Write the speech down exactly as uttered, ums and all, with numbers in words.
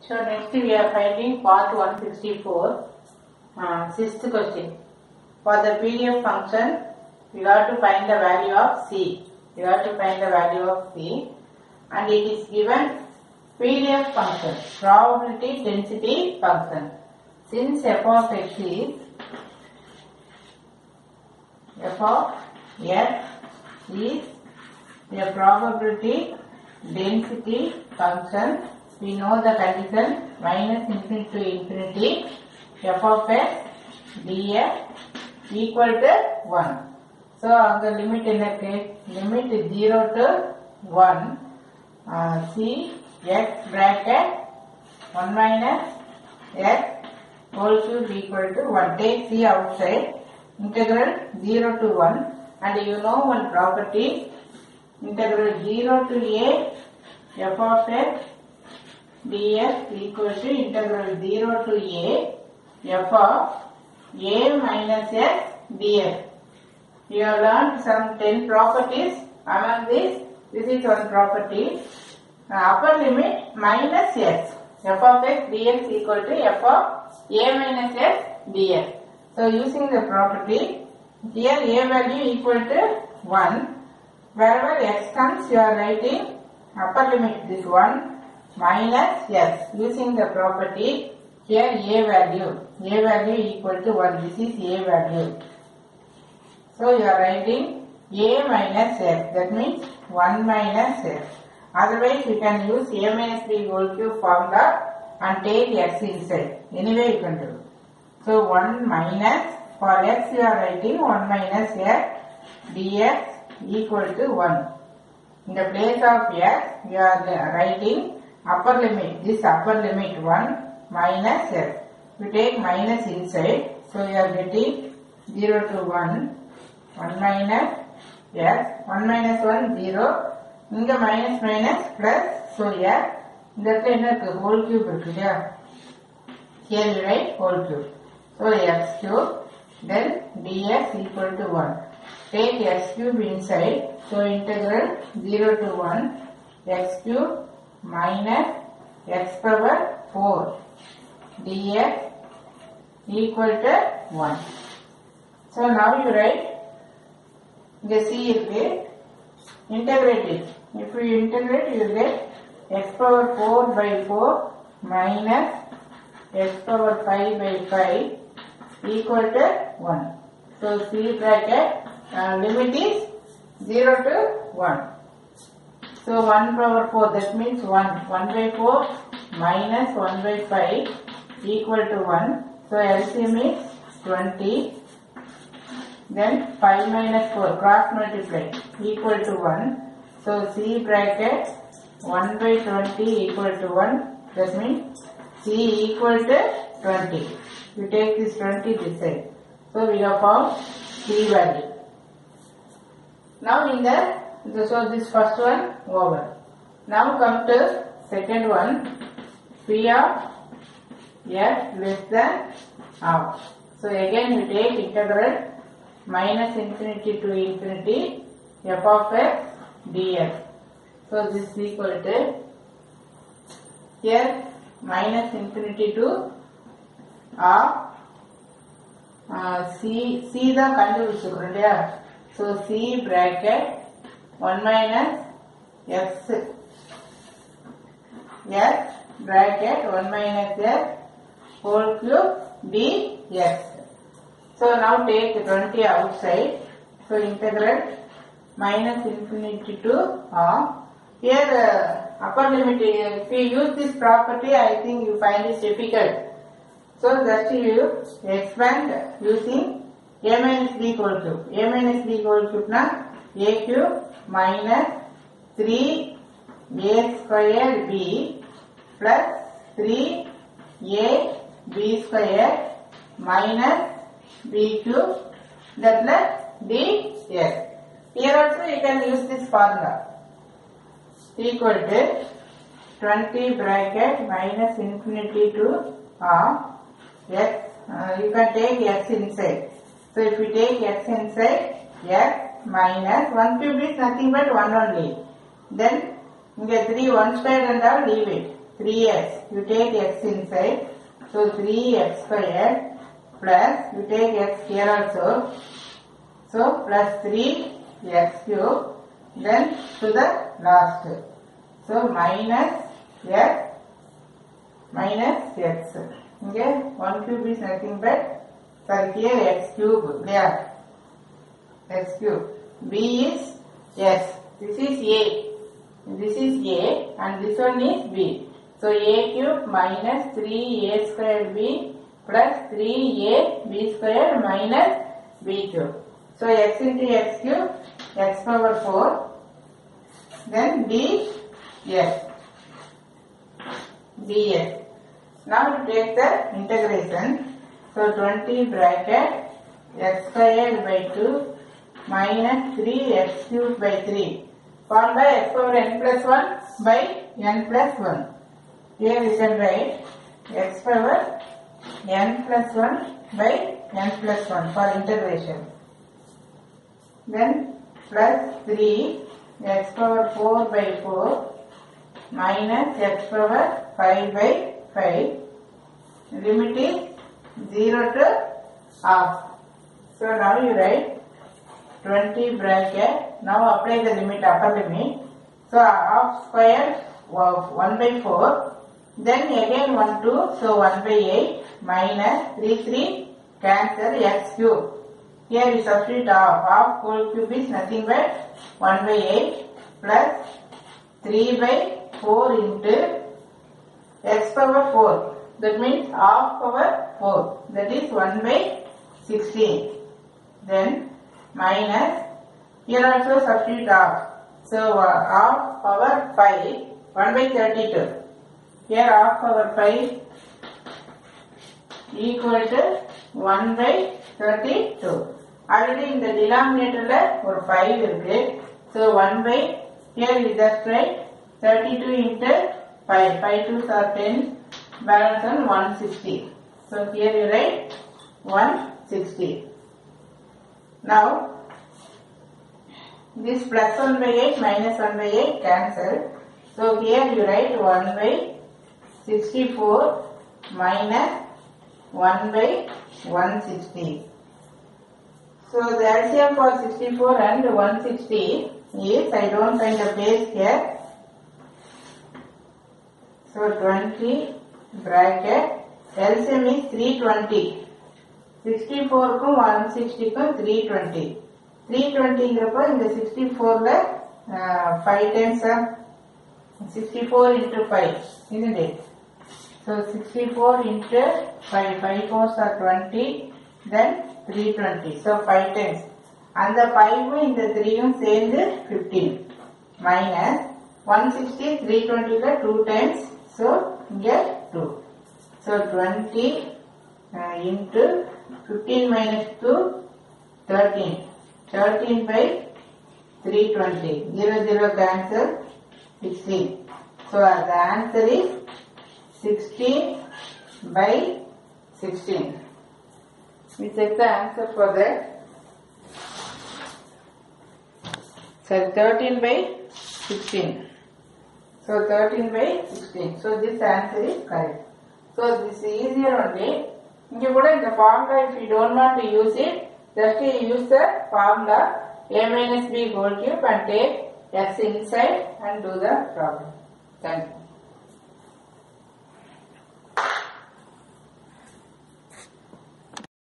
So next we are finding part one sixty-four, uh, sixth question. For the P D F function, we have to find the value of C. We have to find the value of C, and it is given P D F function, probability density function. Since f of x is f of x is a probability density function, we know the condition minus infinity to infinity f of x dx equal to one. So, the limit in the case, limit zero to one, uh, c x bracket one minus x whole cube equal to one. Take c outside, integral zero to one, and you know one property, integral zero to a f of x dx equal to integral zero to a f of a minus x dx. You have learned some ten properties. Among these, this is one property. Uh, upper limit minus x. F of x dx equal to f of a minus x dx. So, using the property, here a value equal to one. Wherever x comes, you are writing upper limit this one minus x. Using the property, here a value, a value equal to one. This is a value. So, you are writing a minus x. That means one minus x. Otherwise, you can use a minus b whole cube formula and take x inside. Anyway, you can do. So, one minus, for x you are writing one minus x dx equal to one. In the place of x, you are writing upper limit, this upper limit one minus x. We take minus inside, so you are getting zero to one, one minus x, one minus one, zero, inga minus minus plus, so yeah, that is whole cube, here you write whole cube. So x cube, then dx equal to one. Take x cube inside, so integral zero to one, x cube minus x power four dx equal to one. So now you write the c is integrate it. If you integrate, you get x power four by four minus x power five by five equal to one. So c bracket uh, limit is zero to one. So one power four, that means one. one by four minus one by five equal to one. So L C M is twenty. Then five minus four, cross multiply, equal to one. So C bracket one by twenty equal to one. That means C equal to twenty. We take this twenty this side. So we have found C value. Now in the, so this first one over. Now come to second one. P of x less than half. So again we take integral minus infinity to infinity f of x dx. So this is equal to here minus infinity to half uh, c c the kandu. So c bracket one minus x x bracket one minus x whole cube dx. So now take twenty outside. So integral minus infinity to half. Here uh, upper limit, if you use this property, I think you find it difficult. So just you expand using a minus b whole cube. A minus b whole cube na a cube minus three a square b plus three a b square minus b cube, that is dx. Here also you can use this formula. Equal to twenty bracket minus infinity to half x. Uh, you can take x inside. So if you take x inside, x minus one cube is nothing but one only. Then you get three one square and all, leave it. three x. You take x inside. So three x squared plus you take x here also. So plus three x cube. Then to the last. So minus x minus x. Okay, one cube is nothing but, sorry, here x cube. There. X cube. B is S. This is A. This is A and this one is B. So A cube minus three A squared B plus three A B squared minus B cube. So x into x cube, x power four. Then D S. D S. Now you take the integration. So twenty bracket x squared by two minus three x cubed by three. Formed by x power n plus one by n plus one. Here we can write x power n plus one by n plus one for integration. Then plus three x power four by four minus x power five by five. Limit is zero to half. So now you write twenty bracket. Now apply the limit, upper limit. So half square of one by four. Then again one two. So one by eight minus three three cancel x cube. Here we substitute half. Half whole cube is nothing but one by eight plus three by four into x power four. That means half power four. That is one by sixteen. Then minus, here also substitute half. So uh, half power five, one by thirty-two. Here half power five equal to one by thirty-two. Already in the denominator or five irukku. So one by, here we just write thirty-two into five. five twos are ten. Balance on one hundred sixty. So here you write one hundred sixty. Now this plus one by eight minus one by eight cancel. So here you write one by sixty-four minus one by one hundred sixty. So the L C M for sixty-four and one hundred sixty is, I don't find the base here. So twenty bracket L C M is three twenty. sixty-four kum one hundred sixty kum three twenty. three twenty ingrappo in the sixty-four la uh, five times are sixty-four into five, isn't it? So sixty-four into five, five fours are twenty, then three twenty. So five times. And the five in the three சேர்ந்து fifteen. Minus one hundred sixty, three twenty la two times. So get two. So twenty uh, into fifteen minus two, thirteen. thirteen by three twenty. zero, zero cancel, sixteen. So uh, the answer is sixteen by sixteen. We check the answer for that. So thirteen by sixteen. So thirteen by sixteen. So this answer is correct. So this is easier only. In the formula, if you don't want to use it, just use the formula a minus b whole cube and take x inside and do the problem. Thank you.